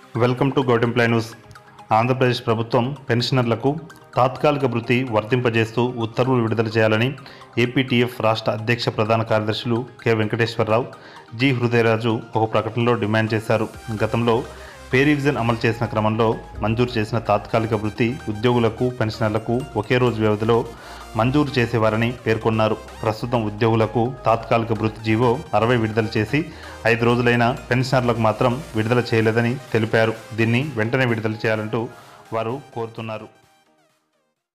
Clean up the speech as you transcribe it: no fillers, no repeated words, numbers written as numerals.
Welcome to govt employee news. Andhra Pradesh ప్రభుత్వం పెన్షనర్లకు తాత్కాలిక భృతి వర్తింపజేస్తూ ఉత్తర్వులు విడుదల చేయాలని ఏపీటీఎఫ్ రాష్ట్ర అధ్యక్ష ప్రధాన కార్యదర్శులు కేవెంకటేశ్వరరావు, జihrdayaraju ఒక ప్రకటనలో డిమాండ్ చేశారు. గతంలో పే రివిజన్ అమలు చేసిన క్రమంలో మంజూరు చేసిన తాత్కాలిక భృతి ఉద్యోగులకు, పెన్షనర్లకు ఒకే రోజు వ్యవధిలో మంజూరు చేసేవారని పేర్కొన్నారు. ప్రస్తుతం ఉద్యోగులకు తాత్కాలిక భృతి జీవో 60 విడుదల చేసి 5 రోజులైన పెన్షనర్లకు మాత్రం విడుదల చేయలేదని తెలిపారు. దీన్ని వెంటనే విడుదల చేయాలంటూ వారు కోరుతున్నారు.